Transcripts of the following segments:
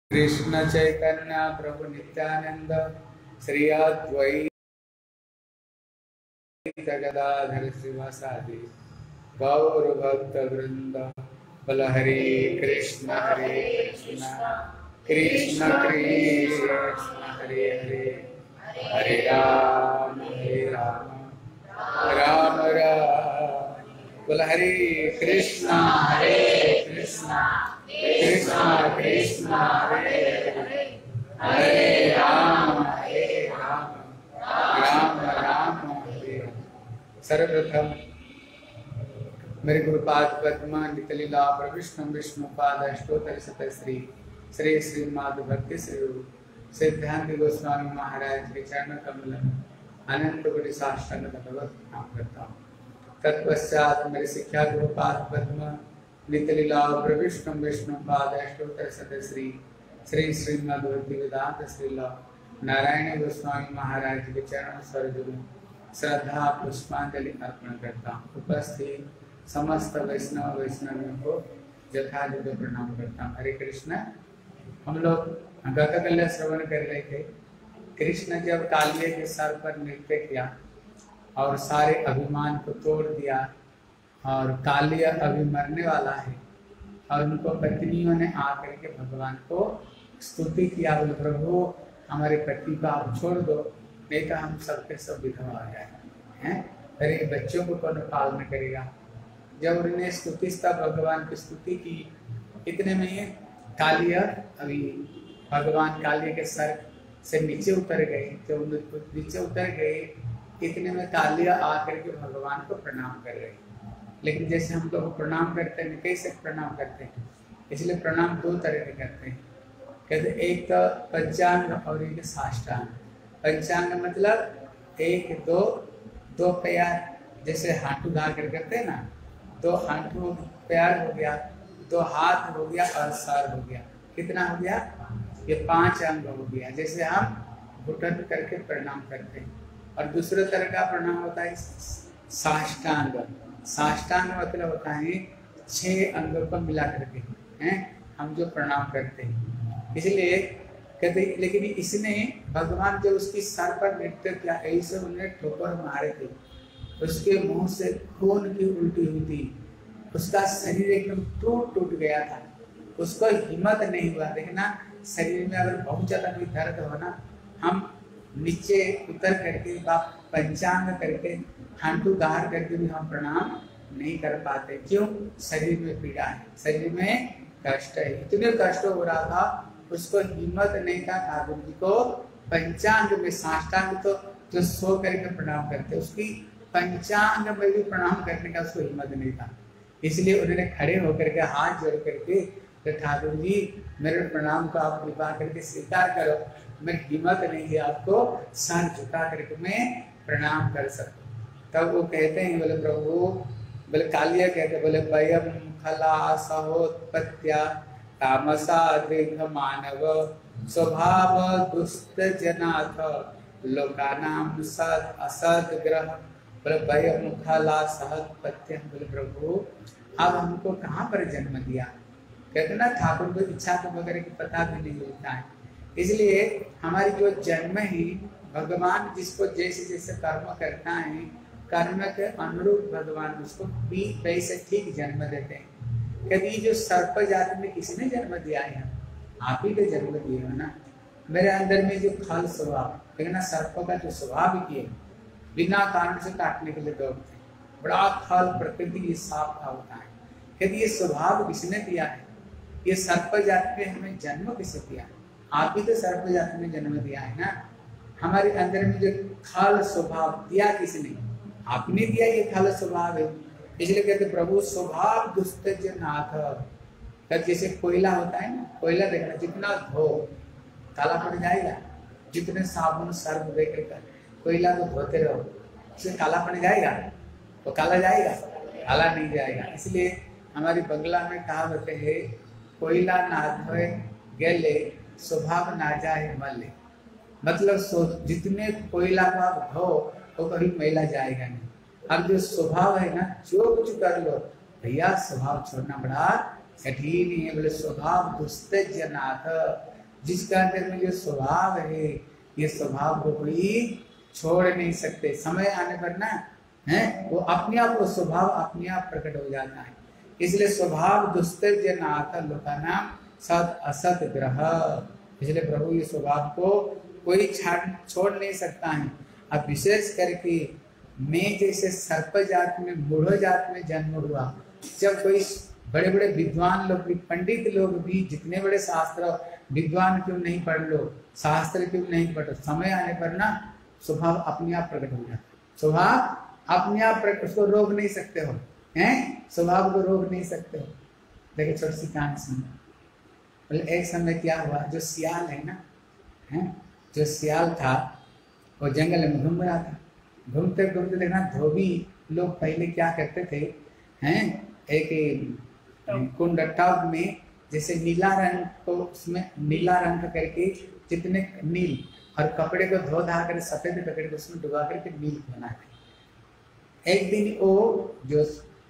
कृष्ण चैतन्य प्रभु नित्यानंद श्री अद्वैत गदाधर श्रीवासादि गौर भक्त वृंद बोल हरे कृष्ण कृष्ण कृष्ण हरे हरे हरे राम राम राम बोल हरे कृष्ण कृष्ण कृष्ण हरे हरे हरे राम राम राम हरे हरे। सर्वप्रथम मेरे गुरुपाद पद्मा नितलीला प्रविष्णु विष्णु पाद अष्टोत्तर शत श्री श्री श्रीमद् भक्ति श्री सिद्धांत गोस्वामी महाराज के चरण कमल अनंत कोटि साष्टांग दंडवत प्रणाम करता हूँ। तत्पश्चात मेरे शिक्षा गुरुपाद पद्मा नितलीला प्रविष्णु विष्णु पाद अष्टोत्तर शत श्री श्री श्रीमद् भक्ति वेदांत श्रील नारायण गोस्वामी महाराज के चरण सरोज में श्रद्धा पुष्पांजलि अर्पण करता हूँ। उपस्थित समस्त वैष्णव वैष्णवियों को यथायोग्य प्रणाम करता हूँ। हरे कृष्ण। हम लोग गतकल्य श्रवण कर रहे थे। कृष्ण जब कालिये के सर पर नृत्य किया और सारे अभिमान को तोड़ दिया और कालिय अभी मरने वाला है और उनको पत्नियों ने आकर के भगवान को स्तुति किया, बोले प्रभु हमारे पति को आप छोड़ दो, नहीं तो हम सबके सब विधवा हो जाए हैं, अरे बच्चों को कौन पालन करेगा। जब उन्होंने स्तुति तब भगवान की स्तुति की, इतने में ये कालिय अभी भगवान कालिय के सर से नीचे उतर गए। जब नीचे उतर गए इतने में कालिय आकर के भगवान को प्रणाम कर रहे। लेकिन जैसे हम लोग प्रणाम करते हैं कैसे प्रणाम करते हैं, इसलिए प्रणाम दो तरह के करते हैं। कहते एक तो पंचांग और एक साष्टांग। पंचांग मतलब एक दो पैर, जैसे हाथू धा कर करते हैं ना, दो हाथू पैर हो गया, दो हाथ हो गया और सर हो गया। कितना हो गया? ये 5 अंग हो गया। जैसे हम घुटन करके प्रणाम करते हैं। और दूसरे तरह का प्रणाम होता है साष्टांग। साष्टांग मतलब होता है 6 अंगों को मिला करके हैं हम जो प्रणाम करते हैं। इसलिए कहते, लेकिन इसने भगवान जब उसकी सर पर नृत्य किया, ऐसे उन्हें ठोकर मारे थे, उसके मुंह से खून की उल्टी हुई थी, उसका शरीर एकदम टूट गया था, उसको हिम्मत नहीं हुआ। देखना शरीर में अगर बहुत ज्यादा कोई दर्द हो ना, हम नीचे उतर करके पंचांग करके हाथू गार करके भी हम प्रणाम नहीं कर पाते। क्यों? शरीर में पीड़ा है, शरीर में कष्ट है, इतने कष्ट हो रहा था, उसको हिम्मत नहीं था ठाकुर जी को पंचांग में। साष्टांग तो जो सो करके प्रणाम करते, उसकी पंचांग में भी प्रणाम करने का उसको हिम्मत नहीं था। इसलिए उन्होंने खड़े होकर के हाथ जोड़ करके, तो ठाकुर जी मेरे प्रणाम को आप कृपा करके स्वीकार करो, मेरी हिम्मत नहीं है आपको सर झुका करके मैं प्रणाम कर सकूं। तब वो कहते हैं, बोले प्रभु, बोले कालिया कहते, बोले वयम खलासहोत्पत्त्या तामसा दीर्घ मानव स्वभाव दुष्ट जनाथ लोकानाम सद असद ग्रह। बोले वयम खलासहोत्पत्त्या, बोले प्रभु अब हमको कहाँ पर जन्म दिया। कहते ना ठाकुर को इच्छा तो वगैरह की पता भी नहीं होता है। इसलिए हमारी जो जन्म ही भगवान जिसको जैसे जैसे कर्म करता है, कर्म के अनुरूप भगवान उसको भी वैसे ठीक जन्म देते हैं। कहते जो सर्प जाति में किसी ने जन्म दिया है, आप ही को जन्म दिए हो ना। मेरे अंदर में जो खल स्वभाव, देखना सर्प का जो स्वभाव ही है, बिना कारण से काटने के लिए दौड़ते हैं, बड़ा खल प्रकृति साफ का होता है। कहते ये स्वभाव किसने दिया है, ये सर्प जाति में हमें जन्म किसे दिया? आप ही तो सर्प जाति में जन्म दिया है ना। हमारे अंदर में जो खल स्वभाव दिया किसने? आपने दिया, ये खल स्वभाव है। इसलिए कहते प्रभु स्वभाव दुष्ट नाथ। जैसे कोयला होता है ना, कोयला देखना जितना धो काला पड़ जाएगा, जितने साबुन सर्फ देकर कोयला को धोते रहो, उससे काला पड़ जाएगा, तो काला जाएगा, काला नहीं जाएगा। इसलिए हमारी बंगला में कहावत है, कोयला ना धोए गले स्वभाव ना जाए मले। मतलब जितने कोयला को आप धो तो कभी मैला जाएगा नहीं। अब जो स्वभाव है ना, जो कुछ कर लो भैया, स्वभाव छोड़ना बड़ा कठिन है। बोले स्वभाव दुष्ट जनाथ, जिसका अंदर में जो स्वभाव है, ये स्वभाव को कोई छोड़ नहीं सकते। समय आने पर ना है वो अपने आप, वो स्वभाव अपने आप प्रकट हो जाता है। इसलिए स्वभाव दुस्तर जन आता लोका नाम सत असत ग्रह। इसलिए प्रभु ये स्वभाव को कोई छोड़ नहीं सकता है। अब विशेष करके मैं जैसे सर्प जात में, मूढ़ जात में जन्म हुआ, जब कोई बड़े बड़े विद्वान लोग भी, पंडित लोग भी, जितने बड़े शास्त्र विद्वान क्यों नहीं पढ़ लो, शास्त्र क्यों नहीं पढ़ो, समय आने पर ना स्वभाव अपने आप प्रकट हो जाता है। स्वभाव अपने आप प्रकट, उसको रोक नहीं सकते हो, हैं? स्वभाव को रोक नहीं सकते हो। देखिए छोटी सी कहानी सुनो। बोले एक समय क्या हुआ, जो सियाल है ना, हैं? जो सियाल था वो जंगल में घूम रहा था। घूमते घूमते देखना धोबी लोग पहले क्या करते थे, हैं? एक कुंड टब में जैसे नीला रंग को, उसमें नीला रंग करके जितने नील, और कपड़े को धो धा कर सफेद कपड़े को उसमें डुबा करके नील बनाते। एक दिन वो जो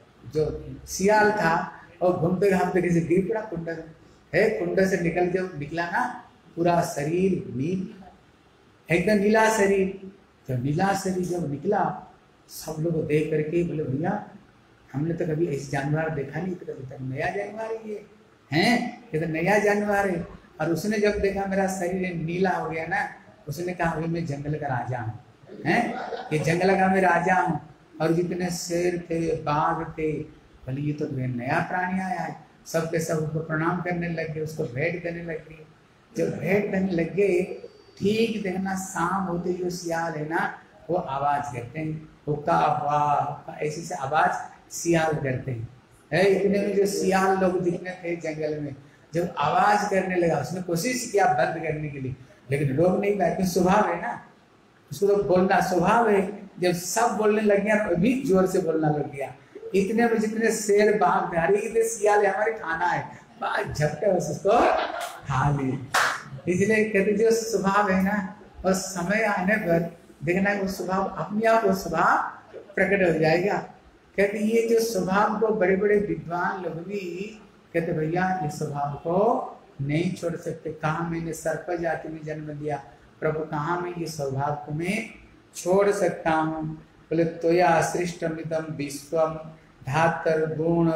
सियाल था वो घूमते घामते किसी गिर पड़ा कुंड है। कुंड से निकला ना पूरा शरीर नील, एकदम नीला शरीर। जब नीला शरीर जब निकला, सब लोग देख करके बोले भैया हमने तो कभी ऐसे जानवर देखा नहीं, तो कभी तक नया जानवर ये हैं, ये तो नया जानवर है। और उसने जब देखा मेरा शरीर नीला हो गया ना, उसने कहा अभी मैं जंगल का राजा हूँ, हैं? ये जंगल का मैं राजा हूँ। और जितने शेर थे, बाघ थे, बोले ये तो नया प्राणी आया है। सबके सब उसको प्रणाम करने लग गए, उसको भेंट करने लग गए। जब भेंट करने लग गए, ठीक देखना शाम होते जो सियाल है ना वो आवाज करते हैं, हुक्का वाह, ऐसी से आवाज सियाल करते हैं। इतने में जो सियाल लोग दिखने थे जंगल में, जब आवाज करने लगा, उसने कोशिश किया बंद करने के लिए, लेकिन रोक नहीं पाया, क्योंकि स्वभाव है ना, उसको तो बोलना स्वभाव है। जब सब बोलने लग गया तो भी जोर से बोलना लग गया। इतने में जितने शेर बाघ धारी इतने सियाल है, हमारे खाना है, बाघ झपटे बस उसको खा लिए। इसलिए कहते जो स्वभाव है ना, और समय आने पर देखना वो स्वभाव अपने आप वो स्वभाव प्रकट हो जाएगा। कहते ये जो स्वभाव को बड़े बड़े विद्वान लोग भी कहते भैया इस स्वभाव को नहीं छोड़ सकते। कहा मैंने सर्प जाति में जन्म लिया, प्रभु कहा मैं ये स्वभाव को मैं छोड़ सकता हूँ। बोले त्वया सृष्टमिदं विश्वम धातर गुण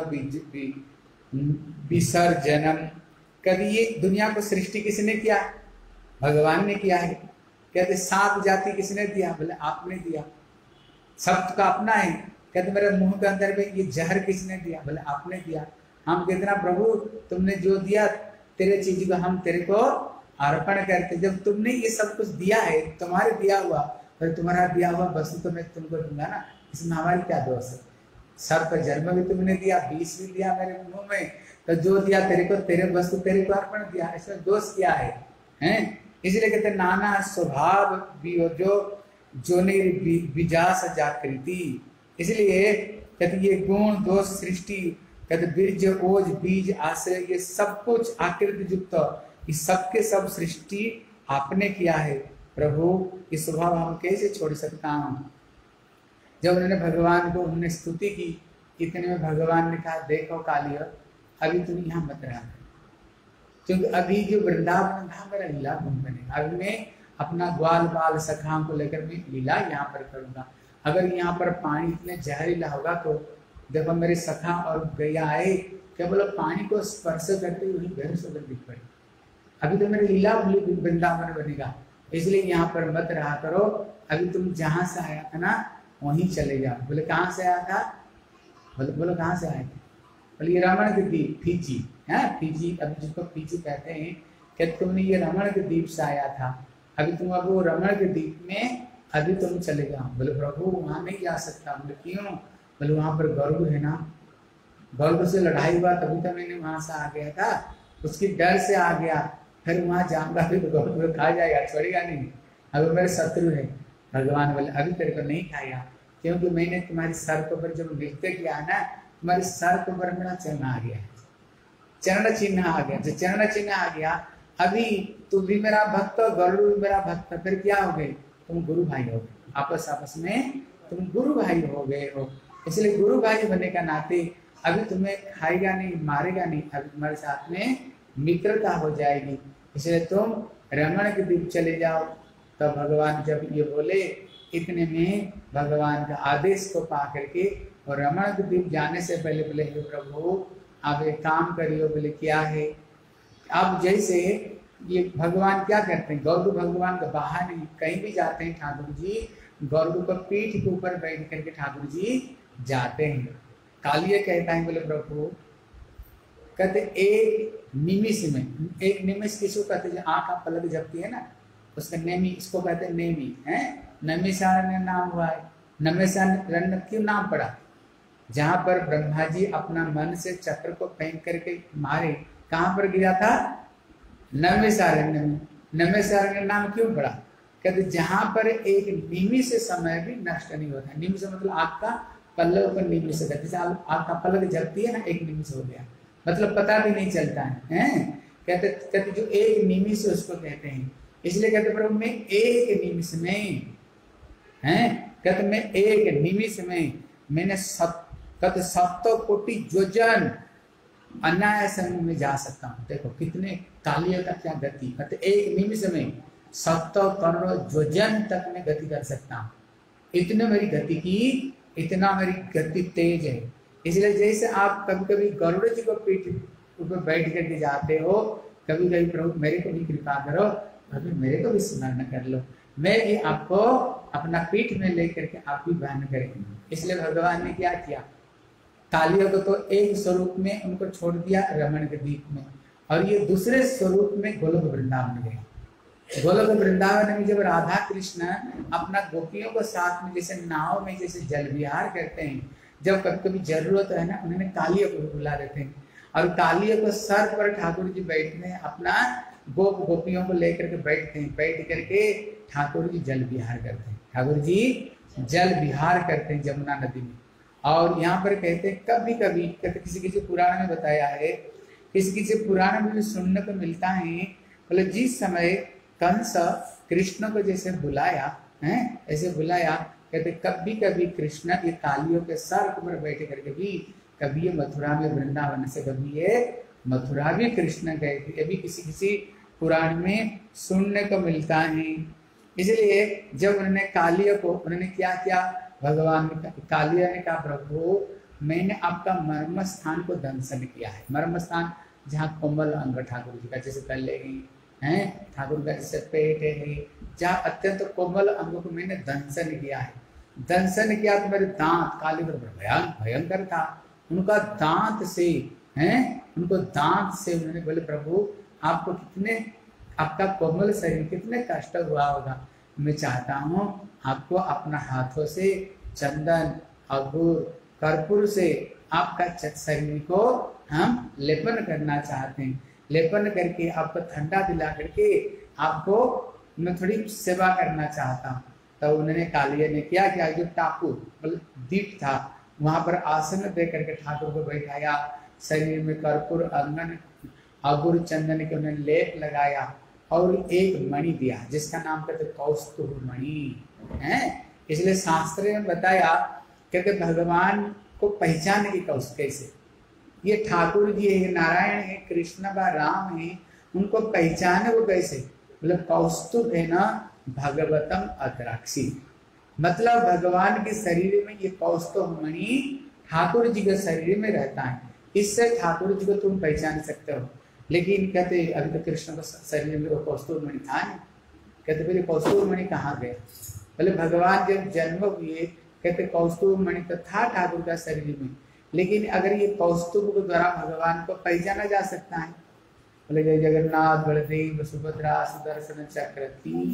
विसर्जनम। कभी ये दुनिया को सृष्टि किसने किया? भगवान ने किया है। कहते सांप जाति किसने दिया? बोले आपने दिया। सब का अपना है। कहते मेरे मुंह के अंदर में ये जहर किसने दिया? बोले आपने दिया। हम कितना प्रभु तुमने जो दिया तेरे चीज को हम तेरे को अर्पण करते। जब तुमने ये सब कुछ दिया है, तुम्हारे दिया हुआ, पर तुम्हारा दिया हुआ वस्तु तो मैं तुमको दूंगा ना, इसमें हमारी क्या दोष है? सब का जन्म भी तुमने दिया, बीज भी दिया मेरे मुंह में, तो जो दिया तेरे को, तेरे वस्तु तेरे को अर्पण दिया, इसमें दोष क्या है? हैं? इसलिए कहते नाना स्वभाव जो विजास जाकृति। इसलिए कहते ये गुण दोष सृष्टि, कहते बीज ओज बीज आश्रय, ये सब कुछ आकृति युक्त, ये सबके सब सृष्टि आपने किया है। प्रभु इस स्वभाव हम कैसे छोड़ सकता हूँ? जब उन्होंने भगवान को उन्होंने स्तुति की, इतने में भगवान ने कहा देखो कालिया अभी तुम यहाँ मत रहा, क्योंकि अभी जो वृंदावन था मेरा लीला भूमि बनेगा। अभी मैं अपना ग्वाल बाल सखाओं को लेकर मैं लीला यहाँ पर करूँगा। अगर यहाँ पर पानी इतने जहरीला होगा तो देखो मेरे सखा और गैया आए, केवल पानी को स्पर्श करते हुए घर से दिख पड़े। अभी तो मेरी लीला वृंदावन बनेगा, इसलिए यहाँ पर मत रहा करो। अभी तुम जहाँ से आया था ना वहीं चले जाओ। बोले कहाँ से आया था? बोलो कहाँ से आए थे? बोले ये रमण के द्वीप फिजी है, फिजी अभी जिसको फिजी कहते हैं, कि तुमने ये रमण के द्वीप से आया था, अभी तुम अब वो रमण के द्वीप में अभी तुम चले जाओ। बोले प्रभु वहाँ नहीं जा सकता। बोले क्यों? बोले वहाँ पर गरुड़ है ना, गरुड़ से लड़ाई हुआ तभी तो मैंने वहाँ से आ गया था, उसकी डर से आ गया, फिर वहाँ जाऊंगा फिर गरुड़ खा जाएगा, छोड़ेगा नहीं, अभी मेरे शत्रु है। भगवान बोले अभी तेरे को नहीं खाएगा, क्योंकि मैंने तुम्हारी सर के ऊपर जब नृत्य किया है ना, तुम्हारी सर के ऊपर मेरा चिन्ह आ गया है, चरण चिन्ह आ गया। जो चरण चिन्ह आ गया, अभी तुम भी मेरा भक्त, गरुड़ भी मेरा भक्त, फिर क्या हो गए? तुम गुरु भाई हो गए, आपस में तुम गुरु भाई हो गए हो। इसलिए गुरु भाई बनने का नाते अभी तुम्हें खाएगा नहीं, मारेगा नहीं, अभी तुम्हारे साथ में मित्रता हो जाएगी। इसलिए तुम रमण के द्वीप चले जाओ। तब भगवान जब ये बोले, इतने में भगवान का आदेश को पा करके और रमण के द्वीप जाने से पहले बोले, हे प्रभु आप एक काम करियो। बोले क्या है? अब जैसे ये भगवान क्या करते हैं, गौर भगवान का बाहर नहीं, कहीं भी जाते हैं ठाकुर जी गौर को पीठ के ऊपर बैठ करके ठाकुर जी जाते हैं। कालिया कहता है, बोले प्रभु कहते एक निमिष में, एक निमिष किसको कहते हैं? आँख का पलक झपकती है ना, उसका नेमी, इसको कहते हैं नेमी है। नमिषारण्य नाम हुआ है। नमिषारण्य क्यों नाम पड़ा? जहां पर ब्रह्मा जी अपना मन से चक्र को फेंक करके मारे, कहां पर गिरा था? नमिषारण्य में। नमिषारण्य नाम क्यों पड़ा? कहते जहां पर एक निमिष समय भी नष्ट नहीं होता। निमिष मतलब आग का पल्लव पर निमिष, जैसे आग का पल्लव जलती है ना, एक निमिष हो गया, मतलब पता भी नहीं चलता है। कहते जो एक निमिष उसको कहते हैं। इसलिए कहते प्रभु मैं एक निमिष में कहते मैं एक निमिष में मैंने कहते 7 कोटि योजन अनायास में जा सकता हूँ। देखो कितने कालियों का क्या गति, कहते एक निमिष में 7 करोड़ योजन तक मैं गति कर सकता हूँ। इतने मेरी गति की, इतना मेरी गति तेज है। इसलिए जैसे आप कभी कभी गरुड़ जी को पीठ ऊपर बैठ करके जाते हो, कभी कभी प्रभु मेरे को भी कृपा करो, कभी मेरे को भी स्मरण कर लो, मैं भी आपको अपना पीठ में लेकर के आप भी बहन करेंगे। इसलिए भगवान ने क्या किया, कालियों को तो एक स्वरूप में उनको छोड़ दिया रमण के द्वीप में, और ये दूसरे स्वरूप में गोलोक वृंदावन गए। गोलोक वृंदावन में जब राधा कृष्ण अपना गोपियों को साथ में जैसे नाव में जैसे जल विहार करते हैं, जब कभी कभी जरूरत है ना, उन्होंने कालियों को बुला देते हैं और कालियों को सर पर ठाकुर जी बैठते हैं, अपना गोपियों को लेकर के बैठते हैं, बैठ करके ठाकुर जी जल विहार करते हैं। ठाकुर जी जल विहार करते हैं जमुना नदी में। और यहाँ पर कहते हैं कभी कभी, कहते किसी किसी पुराण में बताया है, किसी किसी पुराण में भी सुनने को मिलता है, बोले जिस समय कंस कृष्ण को जैसे बुलाया है, ऐसे बुलाया, कहते कभी कभी कृष्ण ये कालियों के सर पर बैठ करके भी, कभी ये मथुरा में वृंदावन से कभी ये मथुरा भी कृष्ण गए थे, ये भी किसी किसी पुराण में सुनने को मिलता है। इसलिए जब उन्होंने कालिया को, उन्होंने क्या किया, भगवान कालिया ने कहा प्रभु मैंने आपका मर्म स्थान को दंशन किया है। मर्म स्थान जहाँ कोमल अंग ठाकुर जी का जैसे तले हैं, ठाकुर का जैसे पेट है, जहाँ अत्यंत कोमल अंग को मैंने दंशन किया है। दंशन किया तो मेरे दांत काली भयंकर था, उनका दांत से उनको दांत से उन्होंने बोले प्रभु आपको कितने, आपका कोमल शरीर कितने कष्ट हुआ होगा, मैं चाहता हूँ आपको अपना हाथों से चंदन अगूर कर्पूर से आपका शरीर को हम लेपन करना चाहते हैं, लेपन करके आपको ठंडा दिला करके आपको मैं थोड़ी सेवा करना चाहता हूँ। तो उन्होंने कालिया ने क्या किया, जो टापू दीप था वहां पर आसन दे करके ठाकुर को बैठाया, शरीर में कर्पूर अंगन अगुर चंदन के उन्होंने लेप लगाया और एक मणि दिया जिसका नाम कहते कौस्तुभ मणि है। इसलिए शास्त्र में बताया, कहते भगवान को पहचाने की कैसे, ये ठाकुर जी है, नारायण है, कृष्ण व राम है, उनको पहचाने वो कैसे, मतलब कौस्तुभ है ना भगवतम अद्राक्षी, मतलब भगवान के शरीर में ये कौस्तुभ मणि ठाकुर जी के शरीर में रहता है, इससे ठाकुर जी को तुम पहचान सकते हो। लेकिन कहते अभी तो कृष्ण का शरीर में वो कौस्तुभ मणि था नहीं, कहते फिर कौस्तुभ मणि कहाँ गया, बोले भगवान जब जन्म हुए कहते कौस्तुभ मणि तो था ठाकुर का शरीर में, लेकिन अगर ये कौस्तुभ के द्वारा भगवान को पहचाना जा सकता है, बोले जय जगन्नाथ बलदेव सुभद्रा सुदर्शन चक्र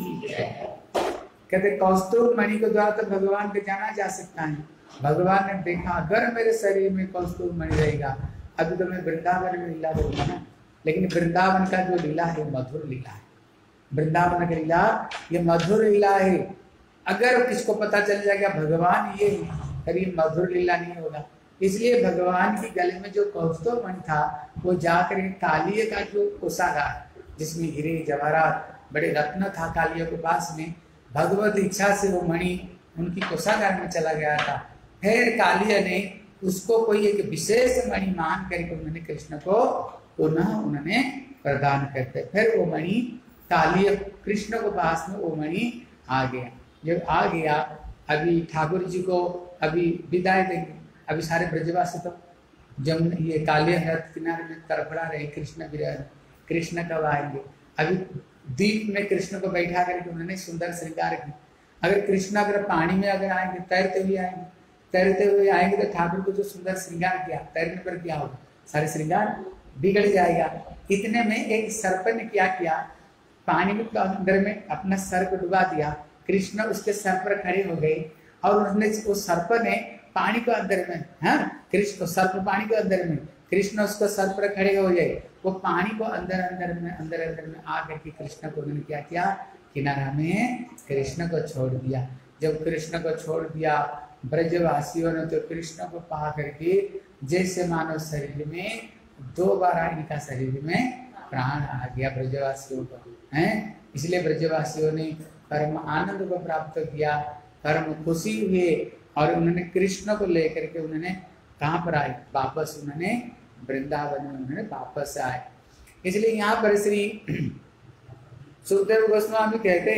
कहते कौस्तुभ मणि के द्वारा तो भगवान को जाना जा सकता है। भगवान ने देखा अगर मेरे शरीर में कौस्तुभ मणि रहेगा, अभी तो मैं वृंदावन में लीला करूंगा ना, लेकिन वृंदावन का जो लीला है मधुर लीला है, वृंदावन का लीला ये मधुर लीला है। अगर किसको पता चल जाएगा भगवान ये है, ये मधुर लीला नहीं होगा। इसलिए भगवान की गले में जो कौस्तुभ मणि था वो जाकर कालिये का जो कोषागार जिसमें हीरे जवाहरात बड़े रत्न था कालिये के पास में, भगवत इच्छा से वो मणि उनकी कोषागार में चला गया था। फिर कालिया ने उसको कोई एक विशेष मणि मान करके उन्होंने कृष्ण को पुनः उन्होंने प्रदान करते। फिर वो मणि कालिय कृष्ण को पास में वो मणि आ गया। जब आ गया अभी ठाकुर जी को अभी विदाई देंगे। अभी सारे ब्रजवासी तो जब ये कालिय रथ किनारे में तड़फड़ा रहे कृष्ण विरह, कृष्ण कब आएंगे। अभी द्वीप में कृष्ण को बैठा करके उन्होंने सुंदर श्रृंगार की। अगर कृष्ण अगर पानी में अगर आएंगे, तैरते हुए आएंगे तो ठाकुर को जो सुंदर श्रृंगार किया, तैरने पर क्या होगा, सारे श्रृंगार बिगड़ जाएगा। इतने में एक सर्प ने क्या किया, पानी में अंदर में अपना सर को डुबा दिया। कृष्ण उसके सर पर खड़े हो गए और उसने उस सर्प ने पानी को अंदर में, हाँ कृष्ण सर्प पानी को अंदर में, कृष्ण उसको सर पर खड़े हो गए। वो पानी को अंदर में आ करके कृष्ण को उन्होंने क्या किया, किनारा में कृष्ण को छोड़ दिया। जब कृष्ण को छोड़ दिया ब्रजवासियों ने तो कृष्ण को पा करके जैसे मानव शरीर में दोबारा इनका शरीर में प्राण आ गया ब्रजवासियों को, हैं। इसलिए ब्रजवासियों ने परम आनंद को प्राप्त किया, परम खुशी हुए और उन्होंने कृष्ण को लेकर के उन्होंने कहाँ पर आए, वापस उन्होंने वृंदावन में उन्होंने वापस आए। इसलिए यहाँ पर श्री सुखदेव गोस्वामी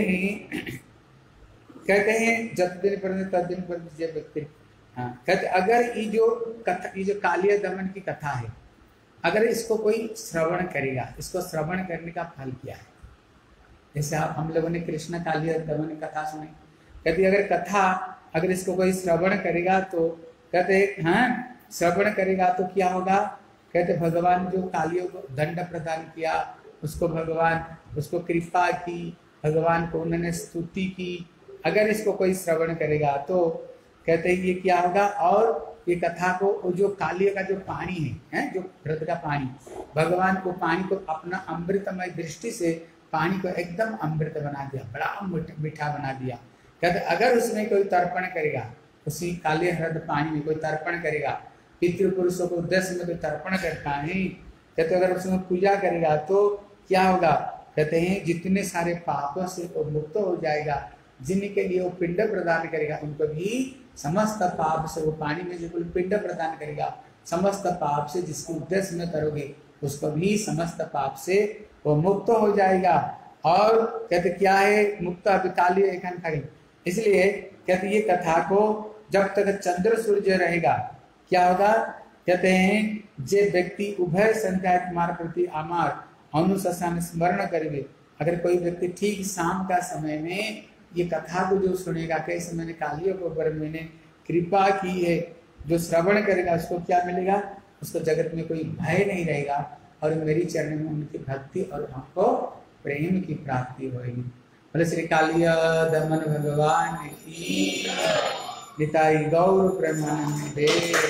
कहते हैं जब दिन पर तब दिन पर जब व्यक्ति, हाँ कहते अगर ये जो कालिया दमन की कथा है, अगर इसको कोई श्रवण करेगा, इसको श्रवण करने का फल क्या है। जैसे हम लोगों ने कृष्ण कालिया दमन की कथा सुनी, कहते अगर कथा अगर इसको कोई श्रवण करेगा तो कहते हाँ श्रवण करेगा तो क्या होगा, कहते भगवान जो कालियों को दंड प्रदान किया, उसको भगवान उसको कृपा की, भगवान को उन्होंने स्तुति की, अगर इसको कोई श्रवण करेगा तो कहते हैं ये क्या होगा। और ये कथा को जो कालिय का जो पानी है, जो व्रत का पानी, भगवान को पानी को अपना अमृतमय दृष्टि से पानी को एकदम अमृत बना दिया, बड़ा मीठा बना दिया। कहते अगर उसमें कोई तर्पण करेगा, उसी काले हृद पानी में कोई तर्पण करेगा, पितृपुरुषों को उद्देश्य में कोई तर्पण करता है, कहते अगर उसमें पूजा करेगा तो क्या होगा, कहते हैं जितने सारे पापों से वो मुक्त हो जाएगा। जिनके लिए वो पिंड प्रदान करेगा उनको भी समस्त पाप से, वो पानी में जो कोई पिंड प्रदान करेगा समस्त पाप से, जिसके उद्देश्य में करोगे उसको भी समस्त पाप से वो मुक्त हो जाएगा। और कहते क्या है, मुक्त अभिकाली एखन खड़ी। इसलिए कहते ये कथा को जब तक चंद्र सूर्य रहेगा क्या होगा, कहते हैं जे व्यक्ति उभय संध्या तुम्हारे प्रति आमार अनुशासन स्मरण करेंगे। अगर कोई व्यक्ति ठीक शाम का समय में ये कथा को जो सुनेगा, कैसे मैंने कालियों के ऊपर मैंने कृपा की है, जो श्रवण करेगा उसको क्या मिलेगा, उसको जगत में कोई भय नहीं रहेगा और मेरी चरण में उनकी भक्ति और हमको प्रेम की प्राप्ति होगी। बोले श्री कालिया दमन भगवान की निताई गौर प्रेमानंदे।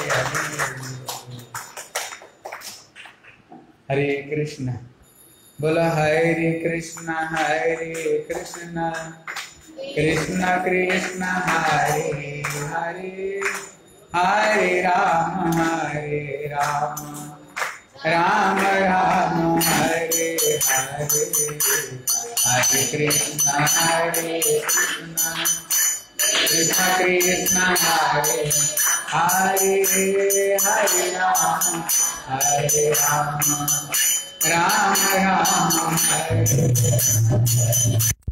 हरे कृष्ण। बोला हरे कृष्ण कृष्ण कृष्ण हरे हरे, हरे राम राम राम हरे हरे, हरे कृष्ण कृष्ण कृष्ण हरे हरे, हरे राम राम राम हरे।